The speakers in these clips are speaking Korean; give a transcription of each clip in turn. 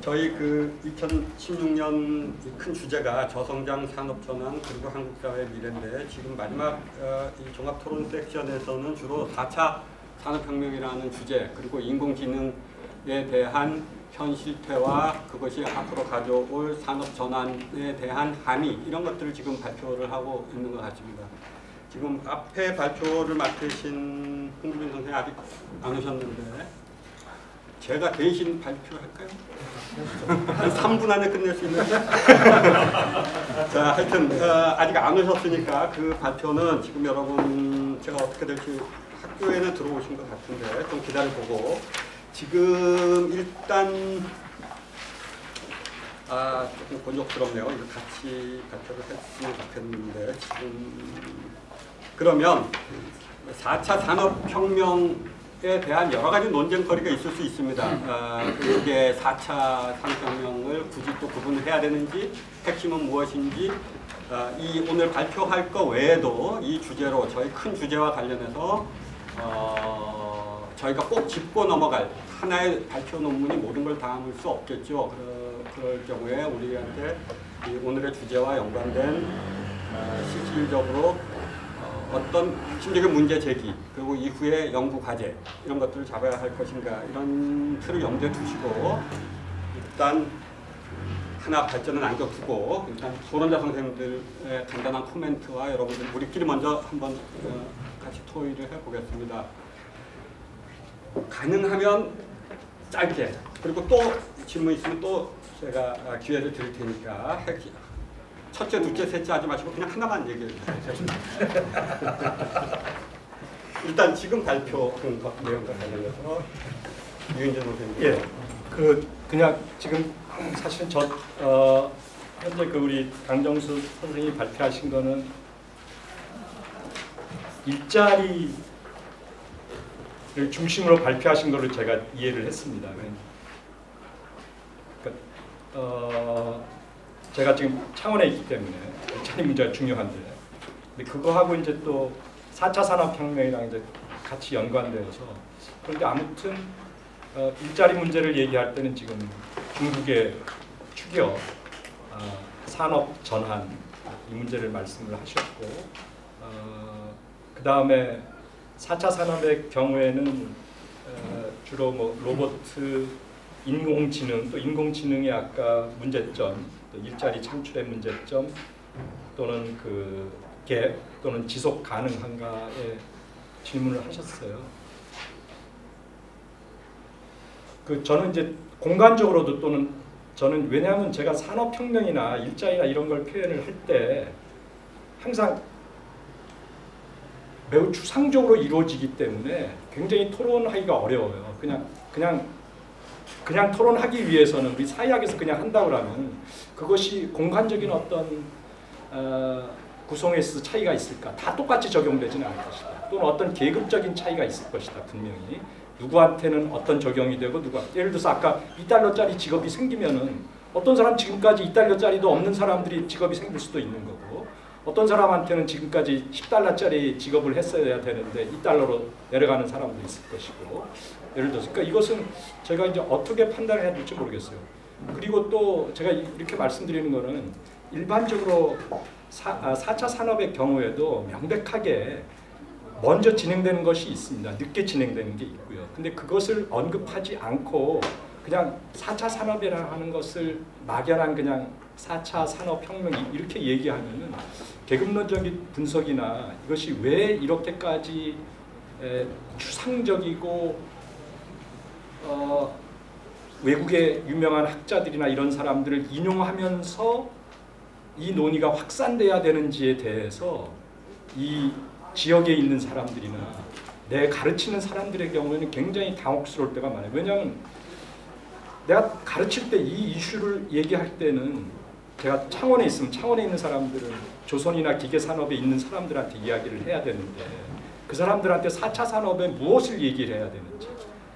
저희 그 2016년 큰 주제가 저성장 산업 전환 그리고 한국 사회의 미래인데 지금 마지막 이 종합 토론 섹션에서는 주로 4차 산업혁명이라는 주제 그리고 인공지능에 대한 현실태와 그것이 앞으로 가져올 산업 전환에 대한 함의 이런 것들을 지금 발표를 하고 있는 것 같습니다. 지금 앞에 발표를 맡으신 홍주빈 선생님 아직 안 오셨는데 제가 대신 발표할까요? 한 3분 안에 끝낼 수 있는데? 자, 하여튼 아직 안 오셨으니까 그 발표는 지금 여러분 제가 어떻게 될지 학교에는 들어오신 것 같은데 좀 기다려보고 지금 일단 조금 곤욕스럽네요. 이거 같이 발표를 했으면 좋겠는데 지금 그러면 4차 산업혁명에 대한 여러 가지 논쟁거리가 있을 수 있습니다. 이게 4차 산업혁명을 굳이 또 구분을 해야 되는지, 핵심은 무엇인지, 이 오늘 발표할 거 외에도 이 주제로 저희 큰 주제와 관련해서 저희가 꼭 짚고 넘어갈 하나의 발표 논문이 모든 걸 담을 수 없겠죠. 그럴 경우에 우리한테 이 오늘의 주제와 연관된 실질적으로 어떤 핵심적인 문제 제기 그리고 이후의 연구 과제 이런 것들을 잡아야 할 것인가 이런 틀을 염두에 두시고 일단 하나 발전은 안겨두고 일단 토론자 선생님들의 간단한 코멘트와 여러분들 우리끼리 먼저 한번 같이 토의를 해보겠습니다. 가능하면 짧게 그리고 또 질문 있으면 또 제가 기회를 드릴 테니까 첫째, 둘째, 셋째 하지 마시고 그냥 하나만 얘기해 주세요. 일단 지금 발표 내용과 관련해서 유인재 선생님. 예, 그냥 지금 사실은 현재 우리 강정수 선생님이 발표하신 거는 일자리를 중심으로 발표하신 거로 제가 이해를 했습니다. 그러니까 제가 지금 창원에 있기 때문에 일자리 문제가 중요한데, 근데 그거하고 이제 또 4차 산업혁명이랑 이제 같이 연관되어서 그런데 아무튼 일자리 문제를 얘기할 때는 지금 중국의 추경 산업 전환 이 문제를 말씀을 하셨고, 그 다음에 4차 산업의 경우에는 주로 뭐 로보트, 인공지능, 또 인공지능의 아까 문제점, 또 일자리 창출의 문제점, 또는 그 갭, 또는 지속 가능한가에 질문을 하셨어요. 저는 이제 공간적으로도 또는 저는 왜냐하면 제가 산업혁명이나 일자리나 이런 걸 표현을 할 때 항상 매우 추상적으로 이루어지기 때문에 굉장히 토론하기가 어려워요. 그냥 토론하기 위해서는 우리 사회학에서 그냥 한다고 하면 그것이 공간적인 어떤 구성에서 차이가 있을까? 다 똑같이 적용되지는 않을 것이다. 또는 어떤 계급적인 차이가 있을 것이다. 분명히. 누구한테는 어떤 적용이 되고 예를 들어서 아까 2달러짜리 직업이 생기면은 어떤 사람 지금까지 2달러짜리도 없는 사람들이 직업이 생길 수도 있는 거고, 어떤 사람한테는 지금까지 10달러짜리 직업을 했어야 되는데 2달러로 내려가는 사람도 있을 것이고, 예를 들어서 그러니까 이것은 제가 이제 어떻게 판단을 해야 될지 모르겠어요. 그리고 또 제가 이렇게 말씀드리는 거는 일반적으로 4차 산업의 경우에도 명백하게 먼저 진행되는 것이 있습니다. 늦게 진행되는 게 있고요. 근데 그것을 언급하지 않고 그냥 4차 산업이라고 하는 것을 막연한 그냥 4차 산업혁명 이렇게 얘기하면은 계급론적인 분석이나 이것이 왜 이렇게까지 추상적이고 외국의 유명한 학자들이나 이런 사람들을 인용하면서 이 논의가 확산돼야 되는지에 대해서 이 지역에 있는 사람들이나 내 가르치는 사람들의 경우에는 굉장히 당혹스러울 때가 많아요. 왜냐하면 내가 가르칠 때 이 이슈를 얘기할 때는 제가 창원에 있으면 창원에 있는 사람들은 조선이나 기계산업에 있는 사람들한테 이야기를 해야 되는데 그 사람들한테 4차 산업에 무엇을 얘기를 해야 되는지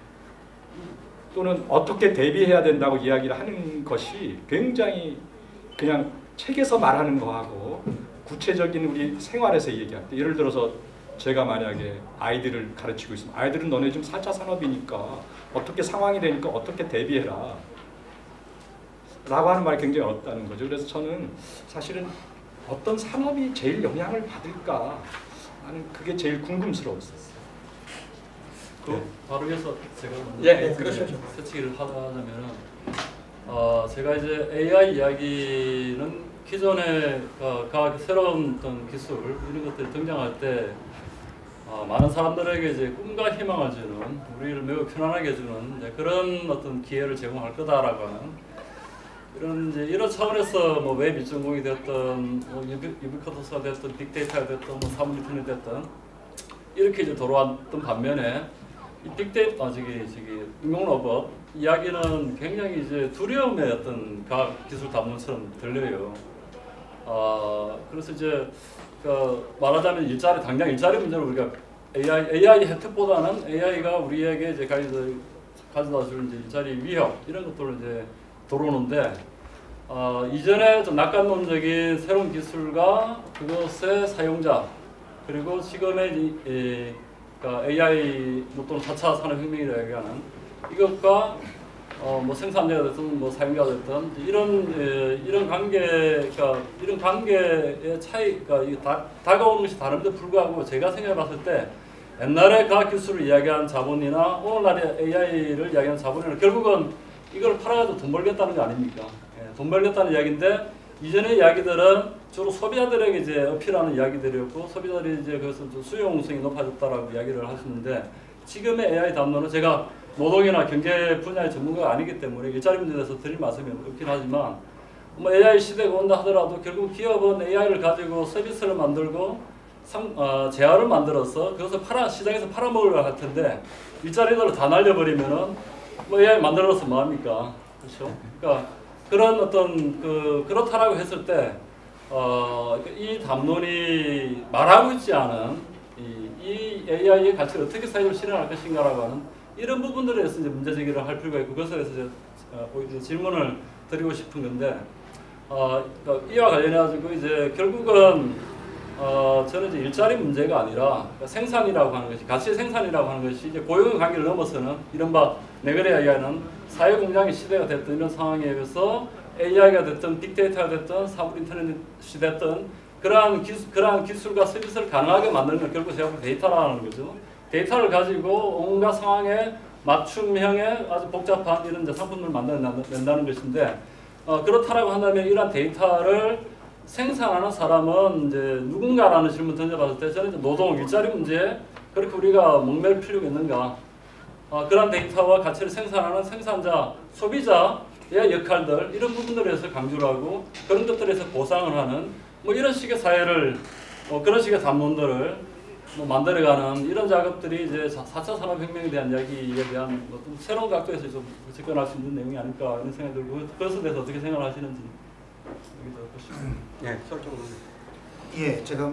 또는 어떻게 대비해야 된다고 이야기를 하는 것이 굉장히 그냥 책에서 말하는 거하고 구체적인 우리 생활에서 얘기할 때, 예를 들어서 제가 만약에 아이들을 가르치고 있으면 아이들은 너네 지금 4차 산업이니까 어떻게 상황이 되니까 어떻게 대비해라. 라고 하는 말이 굉장히 어렵다는 거죠. 그래서 저는 사실은 어떤 산업이 제일 영향을 받을까 하는 그게 제일 궁금스러웠었어요. 바로 이어서 제가 예, 그러시죠. 세치기를 하자면은 제가 이제 AI 이야기는 기존의 새로운 어떤 기술 이런 것들이 등장할 때 많은 사람들에게 이제 꿈과 희망을 주는 우리를 매우 편안하게 해주는 이제 그런 어떤 기회를 제공할 거다라고 하는 이런 차원에서 뭐 웹 2.0이 됐든 뭐 유비쿼터스가 됐든 빅데이터가 됐든 뭐 사물인터넷이 됐든 이렇게 이제 돌아왔던 반면에 이 빅데이터 인공로봇 이야기는 굉장히 이제 두려움의 어떤 과학 기술 담론처럼 들려요. 그래서 이제 말하자면 당장 일자리 문제를 우리가 AI 혜택보다는 AI가 우리에게 이제 가져다 줄 이제 일자리 위협 이런 것들을 이제 들어오는데 이전에 좀 낙관론적인 새로운 기술과 그것의 사용자 그리고 지금의 AI 또는 4차 산업혁명이라고 얘기하는 이것과 뭐 생산자가 됐든 뭐 사용자가 됐든 이런 관계의 차이가 다가오는 것이 다른데 불구하고 제가 생각해봤을 때 옛날에 과학기술을 이야기한 자본이나 오늘날의 AI를 이야기하는 자본이나 결국은 이걸 팔아가지고 돈 벌겠다는 거 아닙니까? 돈 벌겠다는 이야기인데 이전의 이야기들은 주로 소비자들에게 이제 어필하는 이야기들이었고 소비자들이 이제 그것을 수용성이 높아졌다라고 이야기를 하시는데 지금의 AI 담론은 제가 노동이나 경제 분야의 전문가가 아니기 때문에 일자리 문제에 대해서 드릴 말씀이 없긴 하지만 뭐 AI 시대가 온다 하더라도 결국 기업은 AI를 가지고 서비스를 만들고 재화를 만들어서 그것을 시장에서 팔아먹으려고 할 텐데 일자리들을 다 날려버리면은 뭐 AI 만들어서 뭐합니까? 그렇죠? 그러니까 그런 어떤 그렇다라고 했을 때 이 담론이 말하고 있지 않은 이 AI의 가치를 어떻게 사회적으로 실현할 것인가라고 하는 이런 부분들에 대해서 이제 문제 제기를 할 필요가 있고 그것에 대해서 이제 질문을 드리고 싶은 건데 이와 관련해가지고 이제 결국은 저는 이제 일자리 문제가 아니라 생산이라고 하는 것이 가치 생산이라고 하는 것이 이제 고용의 관계를 넘어서는 이른바 내거래 이야기하는 사회공장의 시대가 됐던 이런 상황에 의해서 AI가 됐든 빅데이터가 됐든 사물인터넷이 됐든 그러한 기술과 서비스를 가능하게 만드는 건 결국 제가 데이터라는 거죠. 데이터를 가지고 온갖 상황에 맞춤형의 아주 복잡한 이런 이제 상품을 만들어낸다는 것인데 그렇다라고 한다면 이러한 데이터를 생산하는 사람은 이제 누군가라는 질문 던져봤을 때 저는 이제 노동, 일자리 문제에 그렇게 우리가 목맬 필요가 있는가? 그런 데이터와 가치를 생산하는 생산자, 소비자의 역할들 이런 부분들에서 강조를 하고 그런 것들에서 보상을 하는 뭐 이런 식의 사회를 그런 식의 담론들을 만들어가는 이런 작업들이 이제 4차 산업혁명에 대한 이야기에 대한 좀 새로운 각도에서 좀 접근할 수 있는 내용이 아닐까 이런 생각이 들고 그것에 대해서 어떻게 생각을 하시는지 여기서 보시면. 네, 설정은. 예, 제가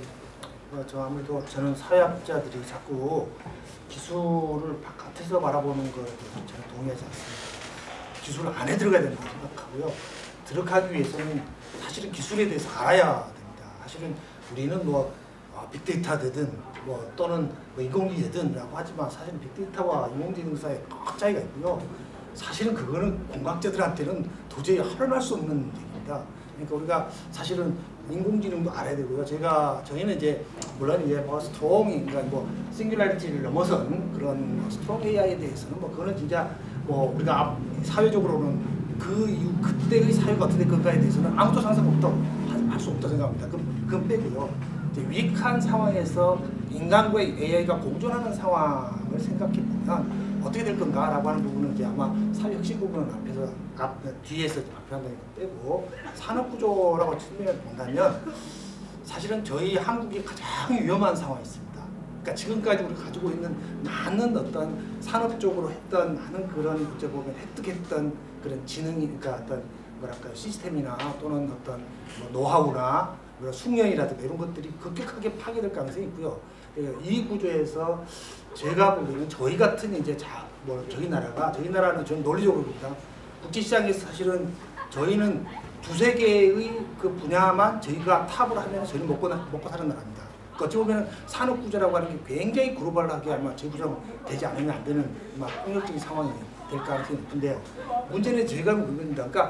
저 아무래도 저는 사회학자들이 자꾸 기술을 바깥에서 바라보는 것에 대해서 저는 동의하지 않습니다. 기술 안에 들어가야 된다고 생각하고요. 들어가기 위해서는 사실은 기술에 대해서 알아야 됩니다. 사실은 우리는 뭐 빅데이터 되든 뭐 또는 뭐 인공지능 되든라고 하지만 사실은 빅데이터와 인공지능 사이에 큰 차이가 있고요. 사실은 그거는 공학자들한테는 도저히 활용할 수 없는 얘기입니다. 그러니까 우리가 사실은 인공지능도 알아야 되고요. 저희는 이제 물론 이제 뭐 스트롱, 그러니까 뭐 싱귤라리티를 넘어선 그런 스트롱 AI에 대해서는 뭐 그거는 진짜 뭐 우리가 사회적으로는 그 이후 그때의 사회가 어떻게 될 건가에 대해서는 아무도 상상 할 수 없다고 생각합니다. 그건 빼고요. 이제 위익한 상황에서 인간과 AI가 공존하는 상황을 생각해 보면 어떻게 될 건가라고 하는 부분은 이제 아마 사회 혁신 부분은 뒤에서 앞에 한다는 거 빼고 산업 구조라고 측면을 본다면 사실은 저희 한국이 가장 위험한 상황이 있습니다. 그러니까 지금까지 우리가 가지고 있는 많은 어떤 산업적으로 했던 많은 그런 어찌 보면 획득했던 그런 지능이 그러니까 어떤 뭐랄까요 시스템이나 또는 어떤 뭐 노하우나 숙련이라든가 이런 것들이 급격하게 파괴될 가능성이 있고요. 이 구조에서 제가 보기에는 저희 같은 이제 저희 나라는 저는 논리적으로 봅니다. 국제시장에서 사실은 저희는 두세 개의 그 분야만 저희가 탑을 하면 저희는 먹고 사는 나라입니다. 어찌 보면 산업 구조라고 하는 게 굉장히 글로벌하게 아마 재구성되지 않으면 안 되는 폭력적인 상황이 될 가능성이 높은데요. 문제는 제가 그겁니다. 그러니까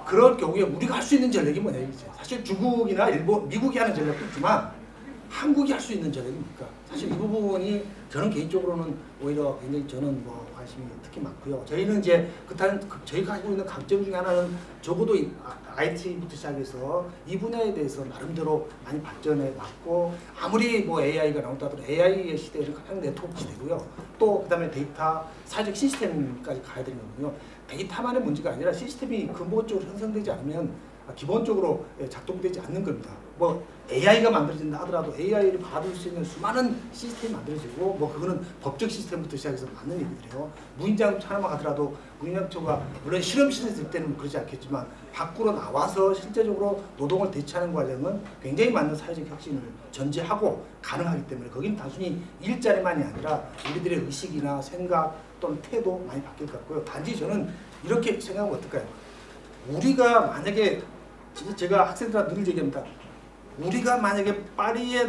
그럴 경우에 우리가 할 수 있는 전략이 뭐냐 이거죠. 사실 중국이나 일본, 미국이 하는 전략도 있지만 한국이 할 수 있는 전략이 뭡니까? 사실 이 부분이 저는 개인적으로는 오히려 굉장히 저는 뭐 관심이 특히 많고요. 저희는 이제 저희가 가지고 있는 강점 중에 하나는 적어도 IT부터 시작해서 이 분야에 대해서 나름대로 많이 발전해 왔고, 아무리 뭐 AI가 나온다 하더라도 AI의 시대는 가장 네트워크 시대고요. 또 그다음에 데이터 사회적 시스템까지 가야 되는 거고요. 데이터만의 문제가 아니라 시스템이 근본적으로 형성되지 않으면 기본적으로 작동되지 않는 겁니다. 뭐 AI가 만들어진다 하더라도 AI를 받을 수 있는 수많은 시스템이 만들어지고, 뭐 그거는 법적 시스템부터 시작해서 맞는 얘기들이에요. 무인장소 하나만 가더라도 무인장소가 물론 실험 시설 될 때는 그러지 않겠지만 밖으로 나와서 실제적으로 노동을 대체하는 과정은 굉장히 많은 사회적 혁신을 전제하고 가능하기 때문에 거긴 단순히 일자리만이 아니라 우리들의 의식이나 생각 또는 태도 많이 바뀔 것 같고요. 단지 저는 이렇게 생각하면 어떨까요? 우리가 만약에 제가 학생들한테 늘 얘기합니다. 우리가 만약에 파리의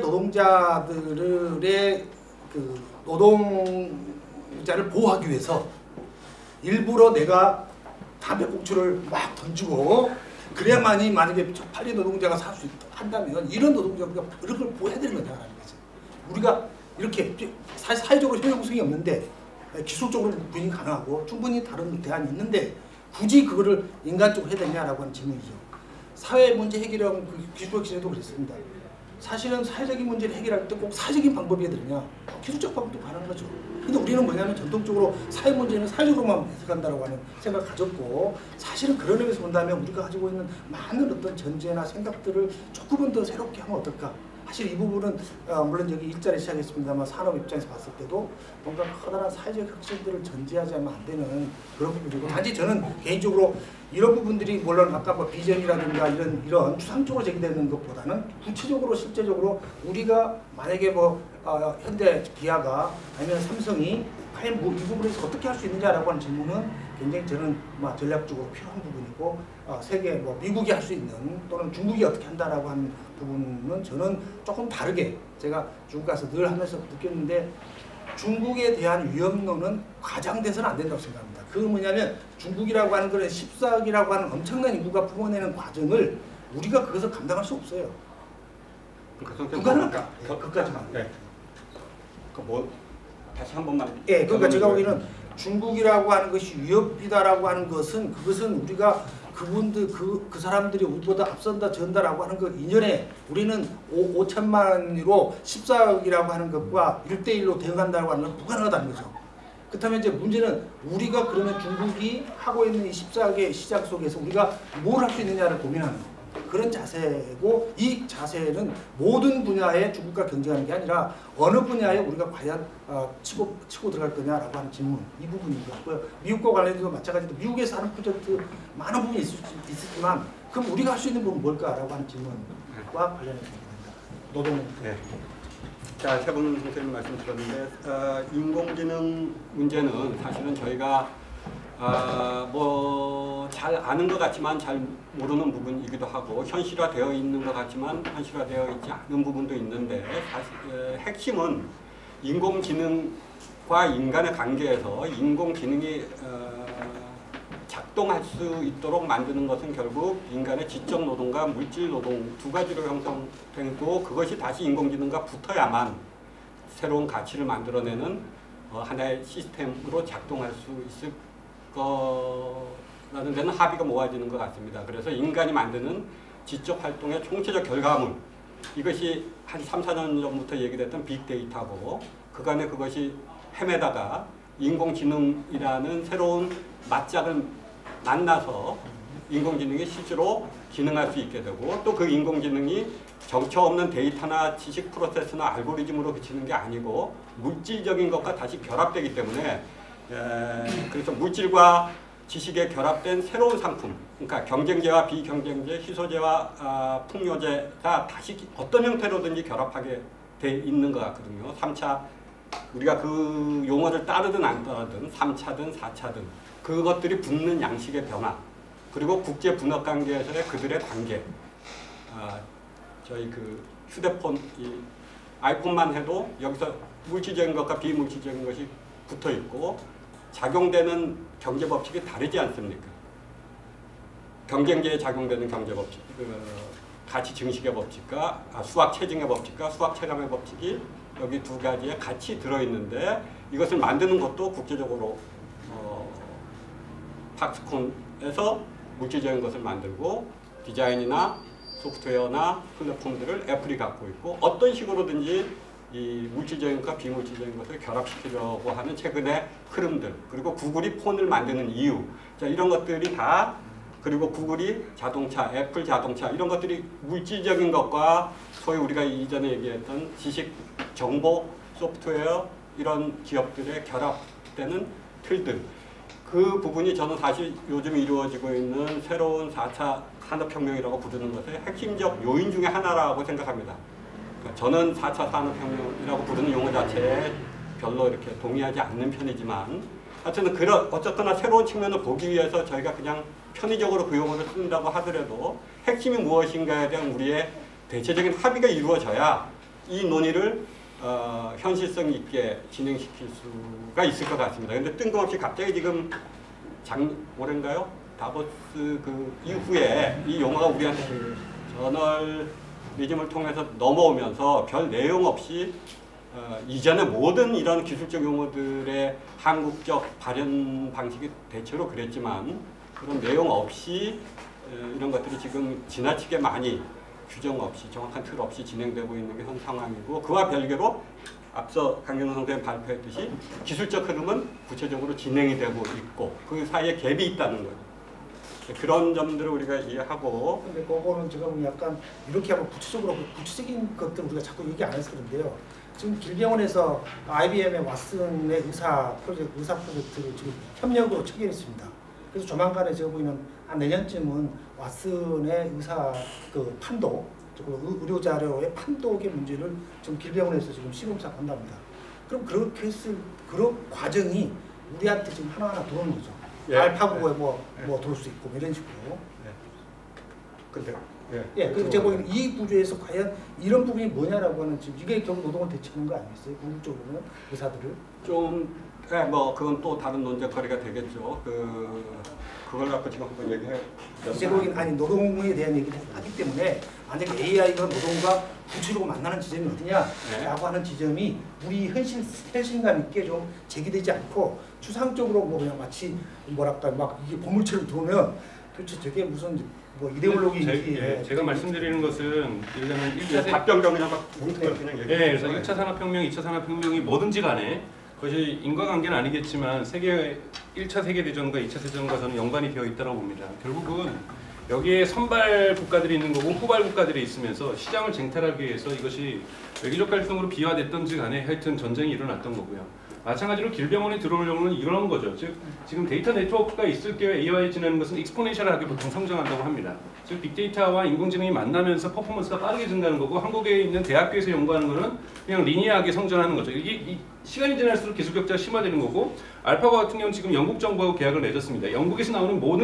노동자들의 그 노동자를 보호하기 위해서 일부러 내가 담배꽁초를 막 던지고 그래야만이 만약에 파리 노동자가 살 수 한다면 이런 노동자가 이런 걸 보호해야 되는 거다라는 거죠. 우리가 이렇게 사회적으로 효용성이 없는데 기술적으로 부인이 가능하고 충분히 다른 대안이 있는데 굳이 그거를 인간적으로 해야 되냐라고 하는 질문이죠. 사회 문제 해결하는 기술적 시대도 그랬습니다. 사실은 사회적인 문제를 해결할 때 꼭 사회적인 방법이 되느냐? 기술적 방법도 가능한 거죠. 근데 우리는 뭐냐면 전통적으로 사회 문제는 사회적으로만 해석한다고 하는 생각을 가졌고, 사실은 그런 의미에서 본다면 우리가 가지고 있는 많은 어떤 전제나 생각들을 조금은 더 새롭게 하면 어떨까? 사실 이 부분은 물론 여기 일자리 시작했습니다만 산업 입장에서 봤을 때도 뭔가 커다란 사회적 혁신들을 전제하지 않으면 안 되는 그런 부분이고, 단지 저는 개인적으로 이런 부분들이 물론 아까 뭐 비전이라든가 이런 추상적으로 제기되는 것보다는 구체적으로 실제적으로 우리가 만약에 뭐 현대 기아가 아니면 삼성이 과연 이 부분에서 어떻게 할 수 있느냐라고 하는 질문은 굉장히 저는 전략적으로 필요한 부분이고, 세계 뭐 미국이 할 수 있는 또는 중국이 어떻게 한다라고 하는 부분은 저는 조금 다르게 제가 중국 가서 늘 하면서 느꼈는데, 중국에 대한 위험론은 과장돼서는 안 된다고 생각합니다. 그건 뭐냐면 중국이라고 하는 그런 14억이라고 하는 엄청난 인구가 품어내는 과정을 우리가 그것을 감당할 수 없어요. 불가능할까? 그까지만. 네. 뭐 다시 한 번만. 예, 그러니까 제가 보기에는 중국이라고 하는 것이 위협이다라고 하는 것은 그것은 우리가 그분들 그 사람들이 우리보다 앞선다 전다라고 하는 그 이전에 우리는 5천만으로 14억이라고 하는 것과 1대1로 대응한다고 하는 건 불가능하다는 거죠. 그렇다면 이제 문제는 우리가 그러면 중국이 하고 있는 이 14억의 시장 속에서 우리가 뭘 할 수 있느냐를 고민하는 그런 자세고, 이 자세는 모든 분야에 중국과 경쟁하는 게 아니라 어느 분야에 우리가 과연 치고 들어갈 거냐라고 하는 질문, 이 부분인 것 같고요. 미국과 관련해서 마찬가지로 미국에서 하는 프로젝트 많은 부분이 있었지만 그럼 우리가 할 수 있는 부분은 뭘까라고 하는 질문과 관련해서 있습니다. 노동. 네. 자, 세 분 선생님 말씀 들었는데 인공지능 문제는 사실은 저희가 뭐 잘 아는 것 같지만 잘 모르는 부분이기도 하고, 현실화되어 있는 것 같지만 현실화되어 있지 않은 부분도 있는데, 사실 핵심은 인공지능과 인간의 관계에서 인공지능이 작동할 수 있도록 만드는 것은 결국 인간의 지적 노동과 물질 노동 두 가지로 형성되고, 그것이 다시 인공지능과 붙어야만 새로운 가치를 만들어내는 하나의 시스템으로 작동할 수 있을 거라는 데는 합의가 모아지는 것 같습니다. 그래서 인간이 만드는 지적 활동의 총체적 결과물, 이것이 한 3, 4년 전부터 얘기됐던 빅데이터고, 그간에 그것이 헤매다가 인공지능이라는 새로운 맞짝을 만나서 인공지능이 실제로 기능할 수 있게 되고, 또 그 인공지능이 정처 없는 데이터나 지식 프로세스나 알고리즘으로 그치는 게 아니고 물질적인 것과 다시 결합되기 때문에, 그래서 물질과 지식에 결합된 새로운 상품, 그러니까 경쟁제와 비경쟁제, 희소제와 풍요제가 다시 어떤 형태로든지 결합하게 돼 있는 것 같거든요. 3차, 우리가 그 용어를 따르든 안 따르든 3차든 4차든 그것들이 붙는 양식의 변화, 그리고 국제 분업 관계에서의 그들의 관계. 저희 그 휴대폰, 이 아이폰만 해도 여기서 물질적인 것과 비물질적인 것이 붙어 있고 작용되는 경제 법칙이 다르지 않습니까? 경쟁제에 작용되는 경제 법칙, 가치 증식의 법칙과 수학 체증의 법칙과 수학 체감의 법칙이 여기 두 가지에 같이 들어있는데 이것을 만드는 것도 국제적으로 팍스콘에서 물질적인 것을 만들고 디자인이나 소프트웨어나 플랫폼들을 애플이 갖고 있고 어떤 식으로든지 이 물질적인 것과 비물질적인 것을 결합시키려고 하는 최근의 흐름들 그리고 구글이 폰을 만드는 이유 자, 이런 것들이 다 그리고 구글이 자동차, 애플 자동차 이런 것들이 물질적인 것과 소위 우리가 이전에 얘기했던 지식, 정보, 소프트웨어 이런 기업들의 결합되는 틀들 그 부분이 저는 사실 요즘 이루어지고 있는 새로운 4차 산업혁명이라고 부르는 것의 핵심적 요인 중에 하나라고 생각합니다. 저는 4차 산업혁명이라고 부르는 용어 자체에 별로 이렇게 동의하지 않는 편이지만 하여튼 어쨌거나 새로운 측면을 보기 위해서 저희가 그냥 편의적으로 그 용어를 쓴다고 하더라도 핵심이 무엇인가에 대한 우리의 대체적인 합의가 이루어져야 이 논의를 현실성 있게 진행시킬 수가 있을 것 같습니다. 근데 뜬금없이 갑자기 지금 올해인가요? 다보스 그 이후에 이 용어가 우리한테 저널리즘을 통해서 넘어오면서 별 내용 없이 이전에 모든 이런 기술적 용어들의 한국적 발현 방식이 대체로 그랬지만 그런 내용 없이 이런 것들이 지금 지나치게 많이 규정 없이 정확한 틀 없이 진행되고 있는 게 현 상황이고 그와 별개로 앞서 강경원 선생님 발표했듯이 기술적 흐름은 구체적으로 진행이 되고 있고 그 사이에 갭이 있다는 거예요. 그런 점들을 우리가 이해하고 근데 그거는 지금 약간 이렇게 하면 구체적인 것들 우리가 자꾸 얘기 안 해서 그런데요. 지금 길병원에서 IBM의 왓슨의 의사 프로젝트를 지금 협력으로 체결했습니다. 그래서 조만간에 제가 보이는 한 내년쯤은 왓슨의 의사 그 판독, 의료 자료의 판독의 문제를 지금 길병원에서 지금 시범사업 한답니다. 그럼 그렇게 했을 그런 과정이 우리한테 지금 하나하나 들어오는 거죠. 예. 알파고에 뭐 들어올 수 있고 이런 식으로. 근데 그리고 제가 보기에는 이 구조에서 과연 이런 부분이 뭐냐라고 하는 지금 이게 결국 노동을 대체하는 거 아니겠어요? 궁극적으로는 의사들을 뭐 그건 또 다른 논쟁거리가 되겠죠. 그걸 갖고 지금 한번 얘기해. 제가 보기에는 아니 노동에 대한 얘기를 하기 때문에 만약에 AI가 노동과 구체적으로 만나는 지점이 어디냐라고 하는 지점이 우리 현실감 있게 좀 제기되지 않고 추상적으로 뭐 그냥 마치 뭐랄까 막 이게 보물처럼 들어오면 도대체 저게 무슨 뭐 이데올로기인지 제가 말씀드리는 것은 예를 들면 1차 답변 그냥 막 그냥 얘기해. 그래서 1차 산업혁명, 2차 산업혁명이 뭐든지 간에 그것이 인과관계는 아니겠지만 1차 세계대전과 2차 세계대전과 저는 연관이 되어 있다고 봅니다. 결국은 여기에 선발 국가들이 있는 거고 후발 국가들이 있으면서 시장을 쟁탈하기 위해서 이것이 외교적 갈등으로 비화됐던지 간에 하여튼 전쟁이 일어났던 거고요. 마찬가지로 길병원에 들어오려면 이런 거죠. 즉 지금 데이터 네트워크가 있을 경우에 AI 지내는 것은 익스포넨셜하게 보통 성장한다고 합니다. 즉 빅데이터와 인공지능이 만나면서 퍼포먼스가 빠르게 증가하는 거고 한국에 있는 대학교에서 연구하는 거는 그냥 리니어하게 성장하는 거죠. 이게 시간이 지날수록 기술 격차가 심화되는 거고 알파고 같은 경우는 지금 영국 정부하고 계약을 맺었습니다. 영국에서 나오는 모든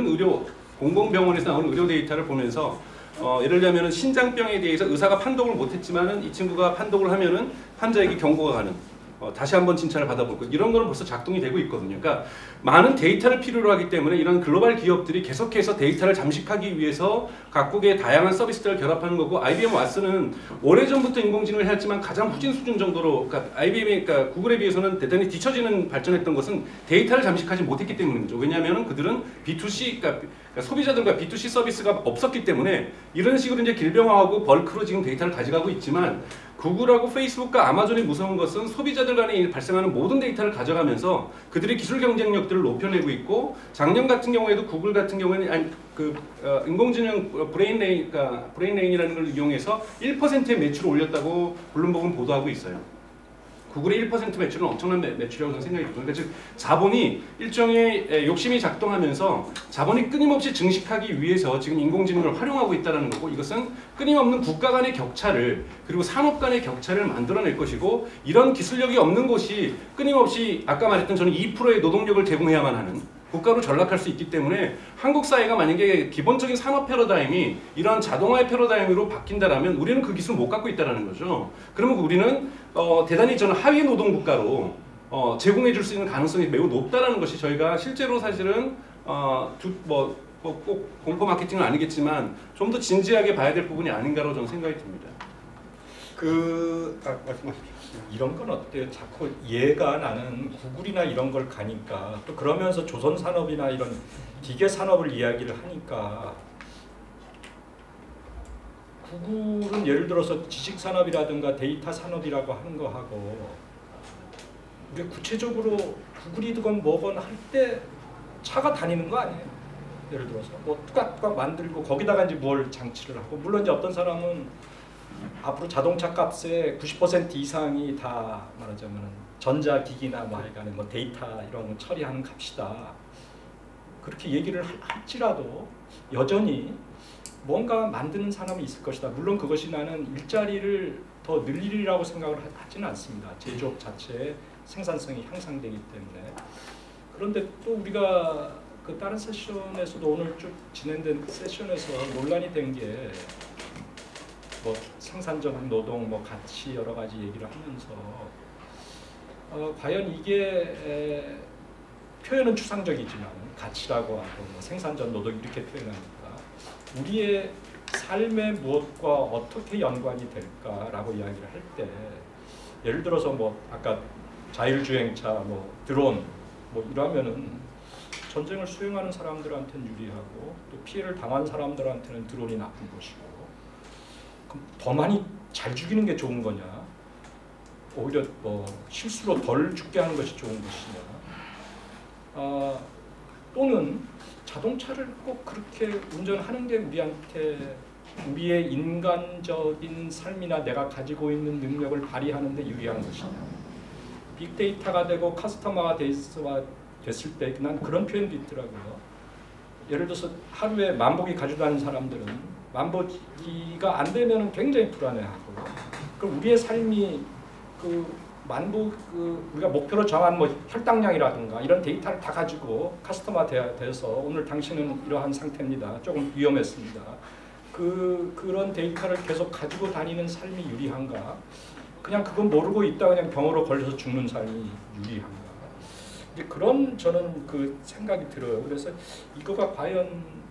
공공병원에서 나오는 의료 데이터를 보면서 예를 들면 신장병에 대해서 의사가 판독을 못했지만은 이 친구가 판독을 하면은 환자에게 경고가 가는 다시 한번 진찰을 받아볼 것 이런 거는 벌써 작동이 되고 있거든요. 그러니까 많은 데이터를 필요로 하기 때문에 이런 글로벌 기업들이 계속해서 데이터를 잠식하기 위해서 각국의 다양한 서비스들을 결합하는 거고 IBM 왓슨은 오래전부터 인공지능을 해왔지만 가장 후진 수준 정도로 그러니까 그러니까 구글에 비해서는 대단히 뒤처지는 발전했던 것은 데이터를 잠식하지 못했기 때문이죠. 왜냐하면 그들은 B2C 그러니까 소비자들과 B2C 서비스가 없었기 때문에 이런 식으로 이제 길병화하고 벌크로 지금 데이터를 가져가고 있지만 구글하고 페이스북과 아마존이 무서운 것은 소비자들 간에 발생하는 모든 데이터를 가져가면서 그들의 기술 경쟁력들을 높여내고 있고 작년 같은 경우에도 구글 같은 경우에는 인공지능 브레인레인이라는 걸 이용해서 1%의 매출을 올렸다고 블룸버그는 보도하고 있어요. 구글의 1% 매출은 엄청난 매출이라고 저는 생각이 듭니다. 그러니까 즉 자본이 일종의 욕심이 작동하면서 자본이 끊임없이 증식하기 위해서 지금 인공지능을 활용하고 있다는 거고 이것은 끊임없는 국가 간의 격차를 그리고 산업 간의 격차를 만들어낼 것이고 이런 기술력이 없는 곳이 끊임없이 아까 말했던 저는 2%의 노동력을 제공해야만 하는 국가로 전락할 수 있기 때문에 한국 사회가 만약에 기본적인 산업 패러다임이 이런 자동화의 패러다임으로 바뀐다라면 우리는 그 기술을 못 갖고 있다는 거죠. 그러면 우리는 대단히 저는 하위 노동 국가로 제공해 줄 수 있는 가능성이 매우 높다라는 것이 저희가 실제로 사실은 꼭 공포 마케팅은 아니겠지만 좀 더 진지하게 봐야 될 부분이 아닌가로 저는 생각이 듭니다. 말씀하십시오. 이런 건 어때요? 자꾸 얘가 나는 구글이나 이런 걸 가니까 또 그러면서 조선 산업이나 이런 기계 산업을 이야기를 하니까 구글은 예를 들어서 지식 산업이라든가 데이터 산업이라고 하는 거하고 우리 구체적으로 구글이든 뭐건 할 때 차가 다니는 거 아니에요? 예를 들어서 뭐 뚜각뚜각 만들고 거기다가 이제 뭘 장치를 하고 물론 이제 어떤 사람은 앞으로 자동차 값의 90% 이상이 다 말하자면 전자기기나 뭐 하여간에 뭐 데이터 이런 거 처리하는 값이다. 그렇게 얘기를 할지라도 여전히 뭔가 만드는 사람이 있을 것이다. 물론 그것이 나는 일자리를 더 늘리리라고 생각을 하지는 않습니다. 제조업 자체의 생산성이 향상되기 때문에. 그런데 또 우리가 그 다른 세션에서도 오늘 쭉 진행된 세션에서 논란이 된 게 뭐 생산적 노동, 뭐 가치 여러 가지 얘기를 하면서 과연 이게 표현은 추상적이지만 가치라고 하고 뭐 생산적 노동 이렇게 표현하니까 우리의 삶의 무엇과 어떻게 연관이 될까라고 이야기를 할 때 예를 들어서 뭐 아까 자율주행차, 뭐 드론 뭐 이러면은 전쟁을 수행하는 사람들한테는 유리하고 또 피해를 당한 사람들한테는 드론이 나쁜 것이고 그럼 더 많이 잘 죽이는 게 좋은 거냐? 오히려 뭐 실수로 덜 죽게 하는 것이 좋은 것이냐? 또는 자동차를 꼭 그렇게 운전하는 게 우리한테 우리의 인간적인 삶이나 내가 가지고 있는 능력을 발휘하는 데 유리한 것이냐? 빅데이터가 되고 커스터마가 됐을 때 난 그런 표현도 있더라고요. 예를 들어서 하루에 만보기 가지고 다니는 사람들은 만보기가 안 되면 굉장히 불안해하고 그럼 우리의 삶이 그 우리가 목표로 정한 뭐 혈당량이라든가 이런 데이터를 다 가지고 커스터마 돼서 오늘 당신은 이러한 상태입니다. 조금 위험했습니다. 그런 데이터를 계속 가지고 다니는 삶이 유리한가? 그냥 그건 모르고 있다 그냥 병으로 걸려서 죽는 삶이 유리한가? 이제 그런 저는 그 생각이 들어요. 그래서 이거가 과연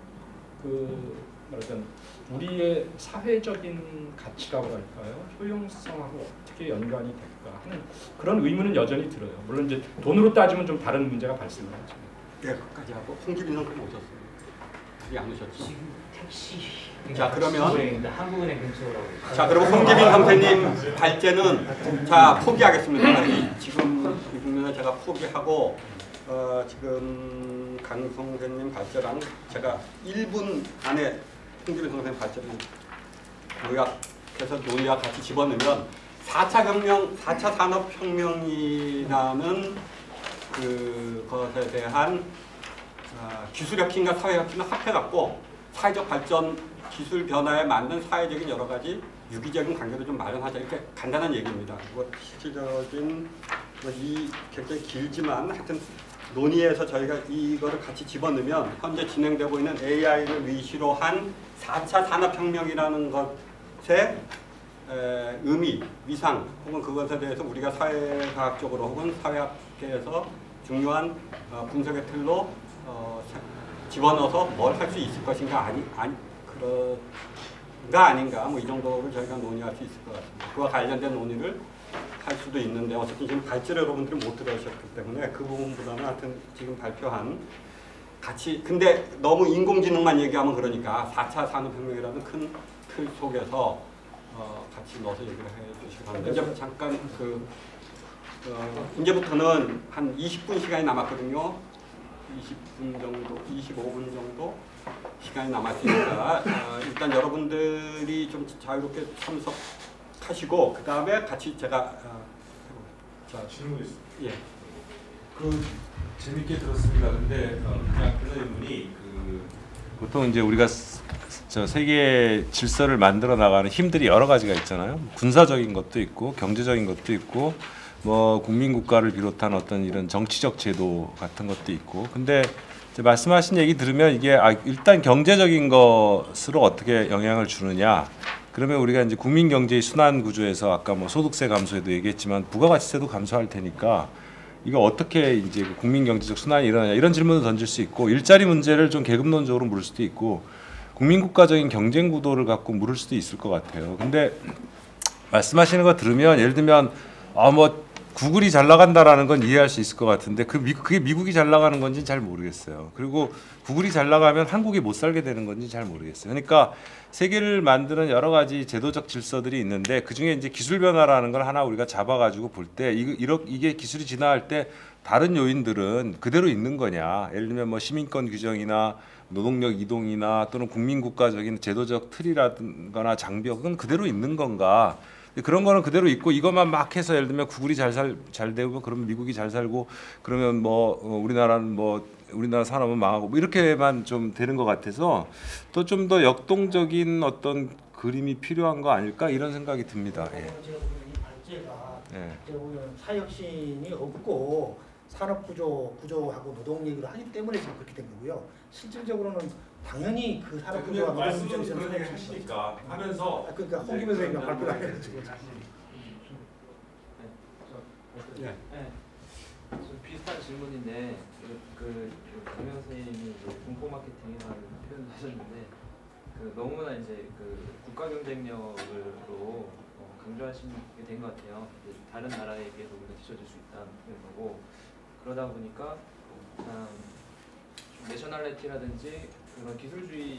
말하자면 우리의 사회적인 가치라고 할까요? 효용성하고 어떻게 연관이 될까 하는 그런 의문은 여전히 들어요. 물론 이제 돈으로 따지면 좀 다른 문제가 발생하죠. 네, 그까지 하고 홍기빈 선생님 오셨어요. 아직 안 오셨죠? 지금 택시. 자 그러면 한국은행 근처라고. 자 그럼 홍기빈 선생님 발제는 자 포기하겠습니다. 지금 이 국면에 제가 포기하고 지금 강 선생님 발제랑 제가 1분 안에 홍기빈 선생님 발제를 요약해서 논의와 같이 집어넣으면 4차 혁명, 4차 산업혁명이라는 그것에 대한 기술혁신과 사회혁신을 합해갖고 사회적 발전, 기술 변화에 맞는 사회적인 여러 가지 유기적인 관계도 좀 마련하자 이렇게 간단한 얘기입니다. 그리고 실질적인 이 굉장히 길지만 하여튼 논의에서 저희가 이거를 같이 집어넣으면 현재 진행되고 있는 AI를 위시로 한 4차 산업혁명이라는 것의 의미, 위상 혹은 그것에 대해서 우리가 사회과학적으로 혹은 사회학계에서 중요한 분석의 틀로 집어넣어서 뭘 할 수 있을 것인가 그런가 아닌가 뭐 이 정도를 저희가 논의할 수 있을 것 같습니다. 그와 관련된 논의를 할 수도 있는데 어쨌든 지금 발제를 여러분들이 못 들으셨기 때문에 그 부분보다는 하여튼 지금 발표한 같이 근데 너무 인공지능만 얘기하면 그러니까 4차 산업혁명이라는 큰 틀 속에서 같이 넣어서 얘기를 해주시기 바랍니다. 이제 잠깐 이제부터는 한 20분 시간이 남았거든요. 20분 정도, 25분 정도 시간이 남았으니까 일단 여러분들이 좀 자유롭게 참석하시고 그 다음에 같이 제가 자 질문 있습니다. 예. 재밌게 들었습니다. 근데 그냥 그런 의문이 보통 이제 우리가 저 세계 질서를 만들어 나가는 힘들이 여러 가지가 있잖아요. 군사적인 것도 있고 경제적인 것도 있고 뭐 국민국가를 비롯한 어떤 이런 정치적 제도 같은 것도 있고 근데 이제 말씀하신 얘기 들으면 이게 일단 경제적인 것으로 어떻게 영향을 주느냐 그러면 우리가 이제 국민 경제의 순환 구조에서 아까 뭐 소득세 감소에도 얘기했지만 부가가치세도 감소할 테니까 이거 어떻게 이제 국민 경제적 순환이 일어나냐 이런 질문을 던질 수 있고 일자리 문제를 좀 계급론적으로 물을 수도 있고 국민 국가적인 경쟁 구도를 갖고 물을 수도 있을 것 같아요. 근데 말씀하시는 거 들으면 예를 들면 뭐 구글이 잘 나간다라는 건 이해할 수 있을 것 같은데 그게 미국이 잘 나가는 건지는 잘 모르겠어요. 그리고 구글이 잘 나가면 한국이 못 살게 되는 건지 잘 모르겠어요. 그러니까 세계를 만드는 여러 가지 제도적 질서들이 있는데 그중에 이제 기술 변화라는 걸 하나 우리가 잡아가지고 볼 때 이게 기술이 진화할 때 다른 요인들은 그대로 있는 거냐. 예를 들면 뭐 시민권 규정이나 노동력 이동이나 또는 국민국가적인 제도적 틀이라든가 장벽 그건 그대로 있는 건가. 그런 거는 그대로 있고 이것만 막 해서 예를 들면 구글이 잘 되고 그러면 미국이 잘 살고 그러면 뭐 우리나라는 뭐 우리나라 산업은 망하고 뭐 이렇게만 좀 되는 것 같아서 또 좀 더 역동적인 어떤 그림이 필요한 거 아닐까 이런 생각이 듭니다. 예. 제가 보면 이 발제가 예. 제가 보면 사혁신이 없고 산업 구조하고 노동 얘기를 하기 때문에 지금 그렇게 된 거고요. 실질적으로는 당연히 그 산업 구조와 노동 구조에서 그렇게 하시니까 하면서 그러니까 홍 교수님 발표를 안 해가지고 예. 좀 비슷한 질문인데 강 선생님이 공포 마케팅이라는 표현을 하셨는데 너무나 이제 국가 경쟁력으로 강조하시게 된 것 같아요. 다른 나라에 비해서 우리가 뒤처질 수 있다는 거고 그러다 보니까 그냥 내셔널리티라든지 그런 기술주의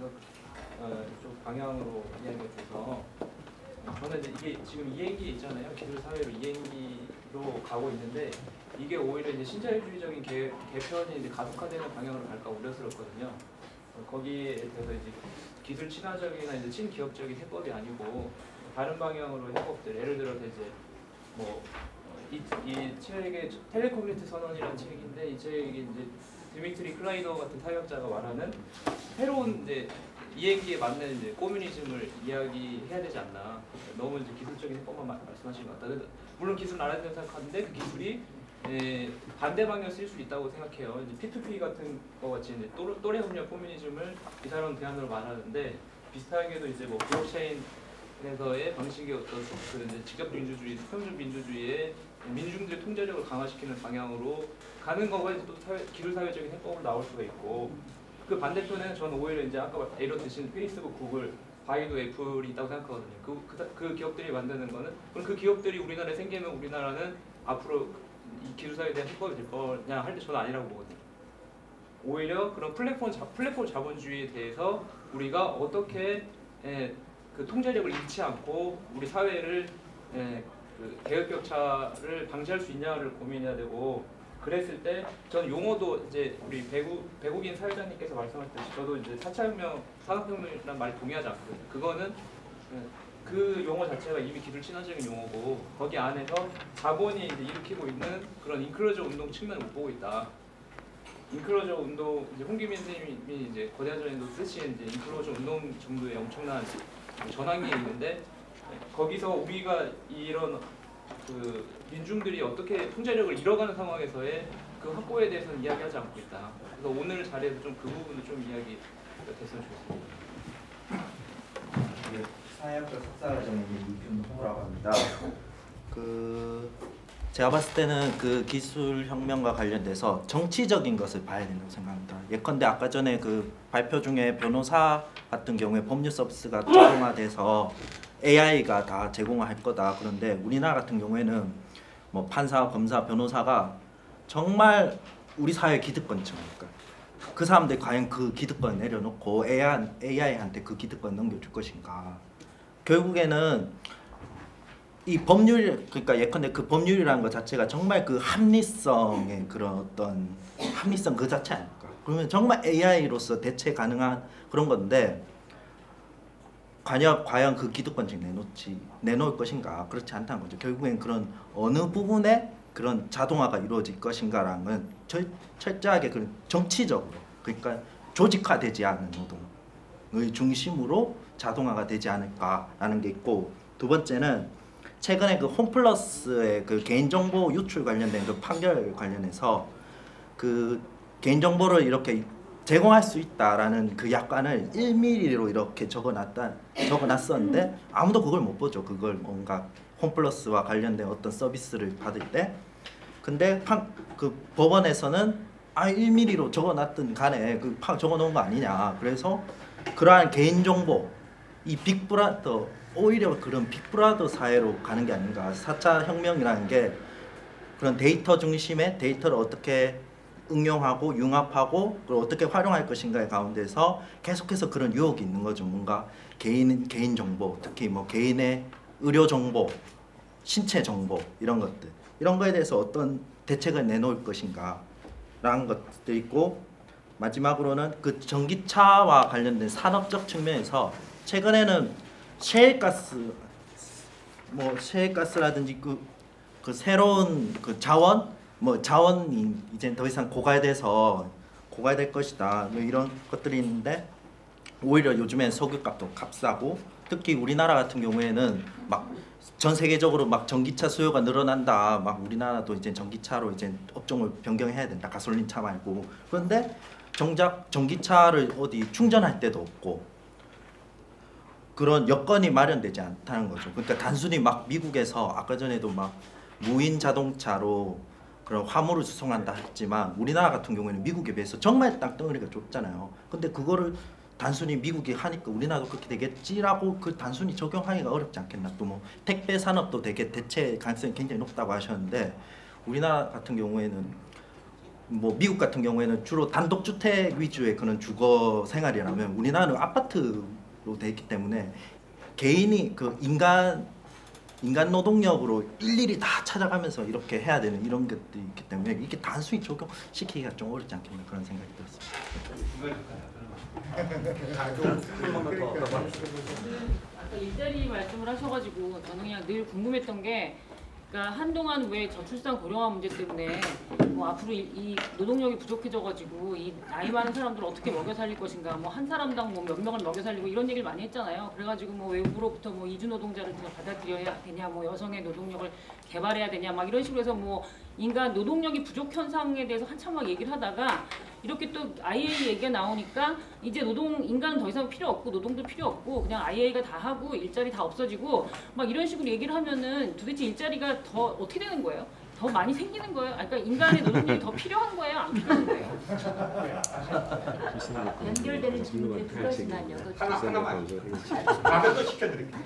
쪽 방향으로 이야기가 돼서 저는 이제 이게 지금 이행기 있잖아요. 기술 사회로 이행기로 가고 있는데 이게 오히려 이제 신자유주의적인 개편이 이제 가속화되는 방향으로 갈까 우려스럽거든요. 거기에 대해서 이제 기술 친화적이나 이제 친기업적인 해법이 아니고 다른 방향으로 해법들 예를 들어서 이제 뭐 이 책의 텔레커뮤니티 선언이라는 책인데 이 책이 이제 드미트리 클라이더 같은 사회학자가 말하는 새로운 이제 이행기에 맞는 이제 꼬뮤니즘을 이야기해야 되지 않나. 너무 이제 기술적인 해법만 말씀하신 것 같다. 물론 기술은 알아야 된다고 생각하는데 그 기술이 반대 방향을 쓸 수 있다고 생각해요. 이제 P2P 같은 거 같이 이제 또래 협력 코뮤니즘을 이 사람 대안으로 말하는데 비슷하게도 이제 뭐 블록체인에서의 방식의 어떤 그 이제 직접 민주주의, 수평적 민주주의의 민중들의 통제력을 강화시키는 방향으로 가는 거가 이제 또 기술 사회적인 해법으로 나올 수가 있고 그 반대편에는 저는 오히려 이제 아까 예로 드신 페이스북, 구글, 바이두, 애플이 있다고 생각하거든요. 그 기업들이 만드는 거는 그럼 그 기업들이 우리나라에 생기면 우리나라는 앞으로 이 기술 사회에 대한 해법이 될 거냐 할 때 저는 아니라고 보거든요. 오히려 그런 플랫폼 자본주의에 대해서 우리가 어떻게 그 통제력을 잃지 않고 우리 사회를 그 계급격차를 방지할 수 있냐를 고민해야 되고 그랬을 때 저는 용어도 이제 우리 배국인 사회자님께서 말씀하셨듯이 저도 이제 4차 혁명, 산업혁명이라는 말에 동의하지 않거든요. 그거는 그 용어 자체가 이미 기술 친화적인 용어고 거기 안에서 자본이 이제 일으키고 있는 그런 인클루저 운동 측면을 못 보고 있다. 인클루저 운동 이제 홍기민 선생님이 이제 거대한전에도 쓰신 이제 인클루저 운동 정도의 엄청난 전환기에 있는데 거기서 우리가 이런 그 민중들이 어떻게 통제력을 잃어가는 상황에서의 그 확보에 대해서는 이야기하지 않고 있다. 그래서 오늘 자리에서 좀 그 부분을 좀 이야기가 됐으면 좋겠습니다. 사회학자 석사과정의 이균호라고 합니다. 제가 봤을 때는 그 기술 혁명과 관련돼서 정치적인 것을 봐야 된다고 생각합니다. 예컨대 아까 전에 그 발표 중에 변호사 같은 경우에 법률 서비스가 자동화돼서 AI가 다 제공할 거다. 그런데 우리나라 같은 경우에는 뭐 판사, 검사, 변호사가 정말 우리 사회 기득권층이니까 그 사람들이 과연 그 기득권을 내려놓고 AI한테 그 기득권을 넘겨줄 것인가. 결국에는 이 법률 그러니까 예컨대 그 법률이라는 것 자체가 정말 그 합리성의 그런 어떤 합리성 그 자체 아닙니까? 그러면 정말 AI로서 대체 가능한 그런 건데 과연 그 기득권층 내놓을 것인가? 그렇지 않다는 거죠. 결국엔 그런 어느 부분에 그런 자동화가 이루어질 것인가라는 건 철저하게 그런 정치적으로 그러니까 조직화되지 않은 노동의 중심으로 자동화가 되지 않을까라는 게 있고 두 번째는 최근에 그 홈플러스의 그 개인정보 유출 관련된 그 판결 관련해서 그 개인정보를 이렇게 제공할 수 있다라는 그 약관을 1mm로 이렇게 적어놨었는데 아무도 그걸 못 보죠. 그걸 뭔가 홈플러스와 관련된 어떤 서비스를 받을 때 근데 그 법원에서는 1mm로 적어놨든 간에 적어놓은 거 아니냐. 그래서 그러한 개인정보, 이 빅브라더, 오히려 그런 빅브라더 사회로 가는 게 아닌가. 4차 혁명이라는 게 그런 데이터 중심의 데이터를 어떻게 응용하고 융합하고 그걸 어떻게 활용할 것인가의 가운데서 계속해서 그런 유혹이 있는 거죠. 뭔가 개인 정보, 특히 뭐 개인의 의료 정보, 신체 정보 이런 것들, 이런 거에 대해서 어떤 대책을 내놓을 것인가 라는 것도 있고, 마지막으로는 그 전기차와 관련된 산업적 측면에서 최근에는 셰일가스라든지 그 새로운 그 자원이 이제 더 이상 고갈될 것이다, 뭐 이런 것들이 있는데, 오히려 요즘엔 석유값도 값싸고, 특히 우리나라 같은 경우에는 막 전 세계적으로 막 전기차 수요가 늘어난다, 막 우리나라도 이제 전기차로 이제 업종을 변경해야 된다, 가솔린차 말고. 그런데 정작 전기차를 어디 충전할 데도 없고 그런 여건이 마련되지 않다는 거죠. 그러니까 단순히 막 미국에서 아까 전에도 막 무인 자동차로 그런 화물을 수송한다 했지만, 우리나라 같은 경우에는 미국에 비해서 정말 땅덩어리가 좁잖아요. 근데 그거를 단순히 미국이 하니까 우리나라도 그렇게 되겠지라고 그 단순히 적용하기가 어렵지 않겠나. 또 뭐 택배 산업도 되게 대체 가능성이 굉장히 높다고 하셨는데, 우리나라 같은 경우에는 뭐 미국 같은 경우에는 주로 단독주택 위주의 그런 주거 생활이라면, 우리나라는 아파트로 돼 있기 때문에 개인이 그 인간 노동력으로 일일이 다 찾아가면서 이렇게 해야 되는 이런 것들이 있기 때문에 이게 단순히 적용시키기가 좀 어렵지 않겠나, 그런 생각이 들었습니다. 아까 일자리 말씀을 하셔가지고 저는 그냥 늘 궁금했던 게, 그러니까 한동안 왜 저출산 고령화 문제 때문에 뭐 앞으로 이 노동력이 부족해져가지고 이 나이 많은 사람들을 어떻게 먹여 살릴 것인가, 뭐 한 사람당 뭐 몇 명을 먹여 살리고 이런 얘기를 많이 했잖아요. 그래가지고 뭐 외국으로부터 뭐 이주 노동자를 받아들여야 되냐, 뭐 여성의 노동력을 개발해야 되냐, 막 이런 식으로 해서 뭐 인간 노동력이 부족 현상에 대해서 한참 막 얘기를 하다가, 이렇게 또 IA 얘기가 나오니까 이제 인간은 더 이상 필요 없고 노동도 필요 없고 그냥 IA가 다 하고 일자리 다 없어지고 막 이런 식으로 얘기를 하면은 도대체 일자리가 더 어떻게 되는 거예요? 더 많이 생기는 거예요? 그러니까 인간의 노동력이 더 필요한 거예요? 안 필요한 거예요? 연결되는 질문이 두 가지만요. 하나만 답변 또 시켜드릴게요.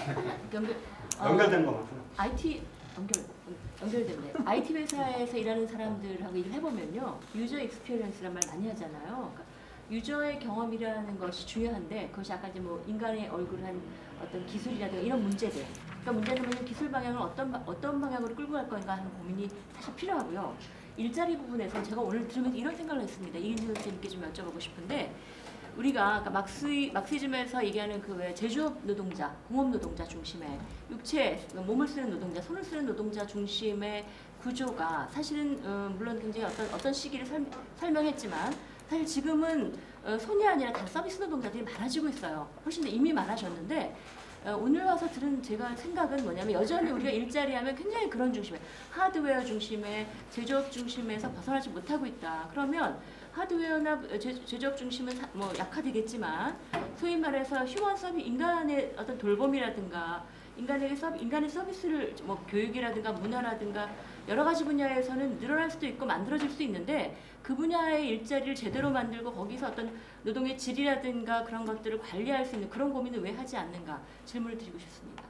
연결된 거만. IT 연결됐네. IT 회사에서 일하는 사람들하고 일을 해보면요, 유저 익스피리언스란 말 많이 하잖아요. 그러니까 유저의 경험이라는 것이 중요한데, 그것이 아까 이제 뭐 인간의 얼굴을 한 어떤 기술이라든가 이런 문제들. 그러니까 문제는 뭐냐면 기술 방향을 어떤 방향으로 끌고 갈 건가 하는 고민이 사실 필요하고요. 일자리 부분에서 제가 오늘 들으면서 이런 생각을 했습니다. 이인수 선생님께 좀 여쭤보고 싶은데, 우리가 그러니까 막시즘에서 얘기하는 그 왜 제조업 노동자, 공업 노동자 중심의 육체, 몸을 쓰는 노동자, 손을 쓰는 노동자 중심의 구조가 사실은 물론 굉장히 어떤 시기를 설명했지만, 사실 지금은 손이 아니라 다 서비스 노동자들이 많아지고 있어요. 훨씬 더 이미 많아졌는데, 오늘 와서 들은 제가 생각은 뭐냐면, 여전히 우리가 일자리 하면 굉장히 그런 중심의 하드웨어 중심의 제조업 중심에서 벗어나지 못하고 있다. 그러면 하드웨어나 제조업 중심은 뭐 약화되겠지만, 소위 말해서 휴먼 서비스, 인간의 어떤 돌봄이라든가 인간의 서비스를 뭐 교육이라든가 문화라든가 여러 가지 분야에서는 늘어날 수도 있고 만들어질 수 있는데, 그 분야의 일자리를 제대로 만들고 거기서 어떤 노동의 질이라든가 그런 것들을 관리할 수 있는 그런 고민을 왜 하지 않는가 질문을 드리고 싶습니다.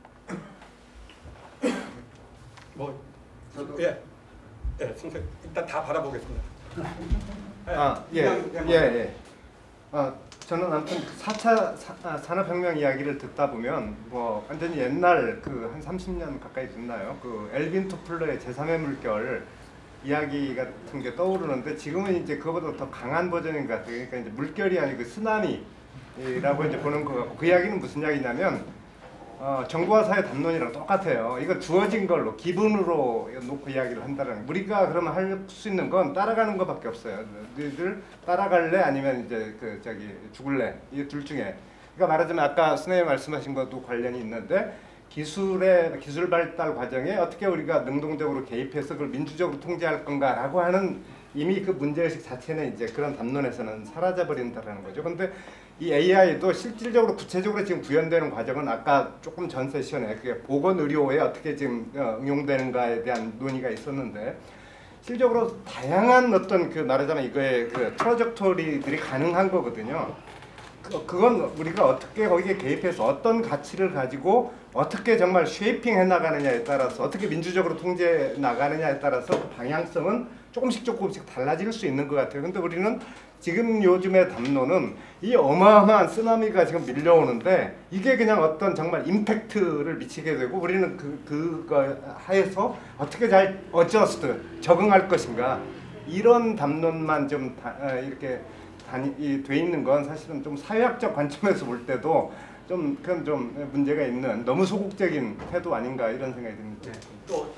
선생님 일단 다 바라보겠습니다. 저는 아무튼 4차 산업혁명 이야기를 듣다 보면 뭐 완전히 옛날 그 한 30년 가까이 됐나요? 그 엘빈 토플러의 제3의 물결 이야기 같은 게 떠오르는데, 지금은 이제 그거보다 더 강한 버전인 것 같아요. 그러니까 이제 물결이 아니고 쓰나미라고 이제 보는 거 같고, 그 이야기는 무슨 이야기냐면 정부와 사회 담론이랑 똑같아요. 이거 주어진 걸로 기분으로 놓고 이야기를 한다는. 우리가 그러면 할 수 있는 건 따라가는 것밖에 없어요. 너희들 따라갈래 아니면 이제 죽을래, 이 둘 중에. 그러니까 말하자면 아까 선생님 말씀하신 것도 관련이 있는데, 기술 발달 과정에 어떻게 우리가 능동적으로 개입해서 그걸 민주적으로 통제할 건가라고 하는, 이미 그 문제의식 자체는 이제 그런 담론에서는 사라져 버린다라는 거죠. 근데 이 AI도 실질적으로 구체적으로 지금 구현되는 과정은 아까 조금 전 세션에 그게 보건의료에 어떻게 지금 응용되는가에 대한 논의가 있었는데, 실적으로 다양한 어떤 그 말하자면 이거의 그 트라젝토리들이 가능한 거거든요. 그건 우리가 어떻게 거기에 개입해서 어떤 가치를 가지고 어떻게 정말 쉐이핑해 나가느냐에 따라서 어떻게 민주적으로 통제해 나가느냐에 따라서 방향성은 조금씩 달라질 수 있는 것 같아요. 근데 우리는 지금 요즘의 담론은 이 어마어마한 쓰나미가 지금 밀려오는데 이게 그냥 어떤 정말 임팩트를 미치게 되고 우리는 그거 하에서 어떻게 잘 어저스트 적응할 것인가 이런 담론만 좀 이렇게 돼 있는 건 사실은 좀 사회학적 관점에서 볼 때도 좀 그건 좀 문제가 있는 너무 소극적인 태도 아닌가 이런 생각이 듭니다. 또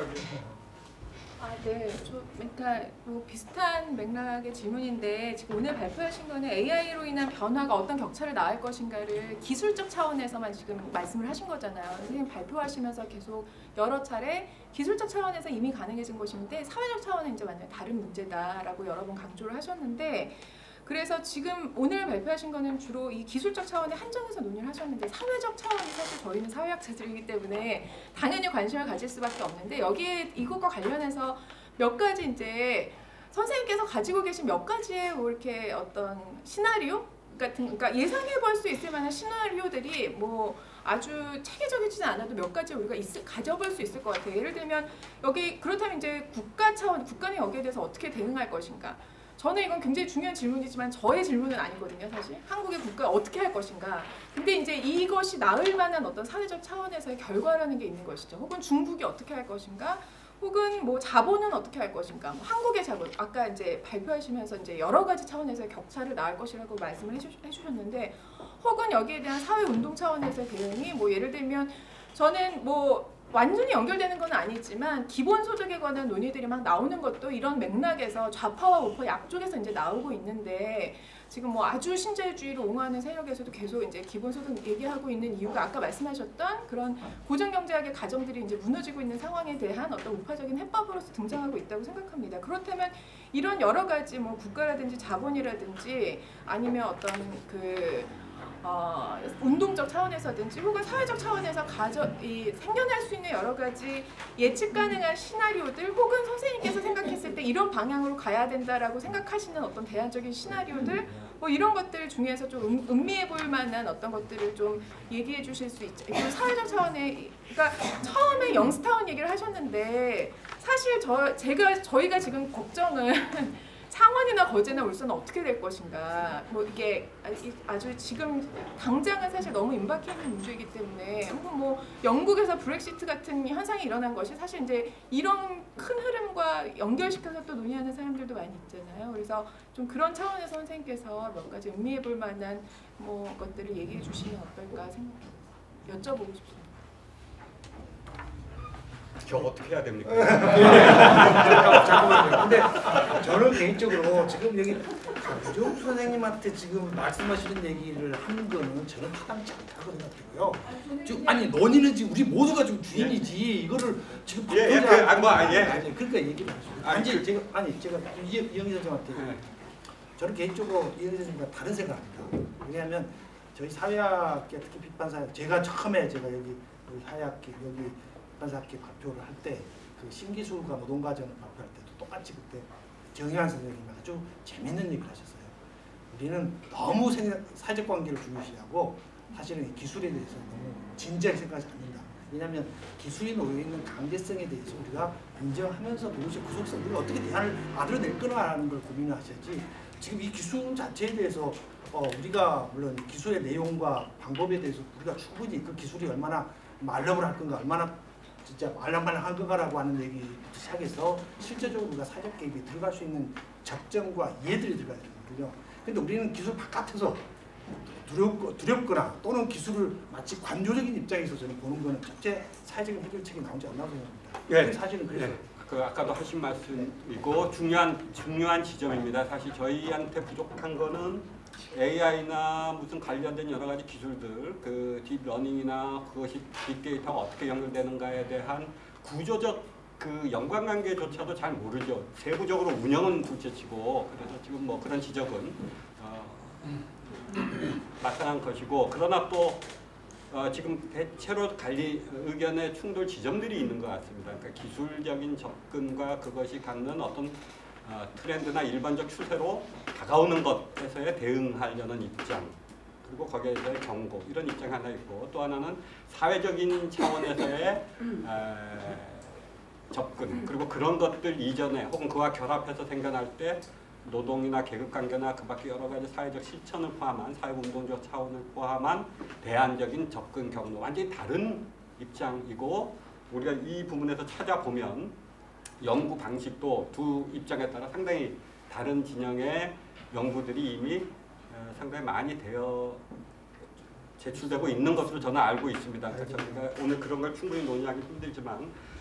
네, 그러니까 뭐 비슷한 맥락의 질문인데 지금 오늘 발표하신 거는 AI로 인한 변화가 어떤 격차를 낳을 것인가를 기술적 차원에서만 지금 말씀을 하신 거잖아요. 선생님 발표하시면서 계속 여러 차례 기술적 차원에서 이미 가능해진 것인데 사회적 차원은 이제 완전히 다른 문제다라고 여러 번 강조를 하셨는데 그래서 지금 오늘 발표하신 거는 주로 이 기술적 차원에 한정해서 논의를 하셨는데 사회적 차원이 사실 저희는 사회학자들이기 때문에 당연히 관심을 가질 수밖에 없는데 여기에 이것과 관련해서 몇 가지 이제 선생님께서 가지고 계신 몇 가지의 뭐 이렇게 어떤 시나리오 같은 그러니까 예상해 볼 수 있을 만한 시나리오들이 뭐 아주 체계적이지는 않아도 몇 가지 우리가 가져볼 수 있을 것 같아요. 예를 들면 여기 그렇다면 이제 국가 차원 국가는 여기에 대해서 어떻게 대응할 것인가? 저는 이건 굉장히 중요한 질문이지만 저의 질문은 아니거든요, 사실. 한국의 국가 어떻게 할 것인가. 근데 이제 이것이 나을 만한 어떤 사회적 차원에서의 결과라는 게 있는 것이죠. 혹은 중국이 어떻게 할 것인가, 혹은 뭐 자본은 어떻게 할 것인가, 뭐 한국의 자본. 아까 이제 발표하시면서 이제 여러 가지 차원에서의 격차를 낳을 것이라고 말씀을 해주셨는데, 혹은 여기에 대한 사회 운동 차원에서의 대응이 뭐 예를 들면 저는 뭐 완전히 연결되는 건 아니지만 기본소득에 관한 논의들이 막 나오는 것도 이런 맥락에서 좌파와 우파 양쪽에서 이제 나오고 있는데 지금 뭐 아주 신자유주의를 옹호하는 세력에서도 계속 이제 기본소득 얘기하고 있는 이유가 아까 말씀하셨던 그런 고정경제학의 가정들이 이제 무너지고 있는 상황에 대한 어떤 우파적인 해법으로서 등장하고 있다고 생각합니다. 그렇다면 이런 여러 가지 뭐 국가라든지 자본이라든지 아니면 어떤 운동적 차원에서든지 혹은 사회적 차원에서 생겨날 수 있는 여러 가지 예측 가능한 시나리오들 혹은 선생님께서 생각했을 때 이런 방향으로 가야 된다라고 생각하시는 어떤 대안적인 시나리오들 뭐 이런 것들 중에서 좀 음미해 볼 만한 어떤 것들을 좀 얘기해 주실 수 있죠. 사회적 차원에 그러니까 처음에 영스타운 얘기를 하셨는데 사실 저희가 지금 걱정은 창원이나 거제나 울산은 어떻게 될 것인가. 뭐 이게 아주 지금 당장은 사실 너무 임박해 있는 문제이기 때문에 혹은 뭐 영국에서 브렉시트 같은 현상이 일어난 것이 사실 이제 이런 큰 흐름과 연결시켜서 또 논의하는 사람들도 많이 있잖아요. 그래서 좀 그런 차원에서 선생님께서 몇 가지 의미해 볼 만한 뭐 것들을 얘기해 주시면 어떨까 여쭤보고 싶습니다. 저 어떻게 해야 됩니까? 잠깐만요. 근데 저는 개인적으로 지금 여기 강종 선생님한테 지금 말씀하시는 얘기를 하는 거는 저는 타당치 않다고 생각해요. 지금 아니 논의는 지금 우리 모두가 지금 주인이지 이거를 지금 아니 그러니까 얘기를 하죠. 제가 이영희 선생님한테 저는 개인적으로 이영희 선생님과 다른 생각합니다. 왜냐하면 저희 사회학계 특히 비판사학 제가 처음에 여기 사회학계 여기 비판사학계 발표를 할 때 그 신기술과 노동과정을 발표할 때도 똑같이 그때 정의환 선생님이 아주 재밌는 얘기를 하셨어요. 우리는 너무 사회적 관계를 중요시하고 사실은 기술에 대해서 너무 진지하게 생각하지 않는다. 왜냐하면 기술이 놓여 있는 강제성에 대해서 우리가 인정하면서 동시에 그 속에서 우리가 어떻게 대안을 만들어낼 거라는 걸 고민을 하셔야지. 지금 이 기술 자체에 대해서 우리가 물론 기술의 내용과 방법에 대해서 우리가 충분히 그 기술이 얼마나 말름을 할 건가, 얼마나 진짜 말랑말랑한 건가라고 하는 얘기부터 시작해서 실제적으로 우리가 사회적 개입이 들어갈 수 있는 적정과 이해들이 들어가야 되거든요. 근데 우리는 기술 바깥에서 두렵거나 또는 기술을 마치 관조적인 입장에서 저는 보는 거는 첫째 사회적인 해결책이 나오지 않다고 생각합니다. 예, 사실은 그래서 그 아까도 하신 말씀이고 중요한 지점입니다. 사실 저희한테 부족한 거는 AI나 무슨 관련된 여러 가지 기술들, 그 딥러닝이나 그것이 빅데이터가 어떻게 연결되는가에 대한 구조적 그 연관관계조차도 잘 모르죠. 세부적으로 운영은 둘째치고 그래서 지금 뭐 그런 지적은 나타난 것이고 그러나 또 지금 대체로 의견의 충돌 지점들이 있는 것 같습니다. 그러니까 기술적인 접근과 그것이 갖는 어떤 트렌드나 일반적 추세로 다가오는 것에서의 대응하려는 입장, 그리고 거기에서의 경고, 이런 입장 하나 있고, 또 하나는 사회적인 차원에서의 접근, 그리고 그런 것들 이전에 혹은 그와 결합해서 생겨날 때 노동이나 계급관계나 그 밖에 여러 가지 사회적 실천을 포함한 사회운동적 차원을 포함한 대안적인 접근 경로, 완전히 다른 입장이고, 우리가 이 부분에서 찾아보면 연구 방식도 두 입장에 따라 상당히 다른 진영의 연구들이 이미 상당히 많이 되어 제출되고 있는 것으로 저는 알고 있습니다. 그러니까 저희가 오늘 그런 걸 충분히 논의하기 힘들지만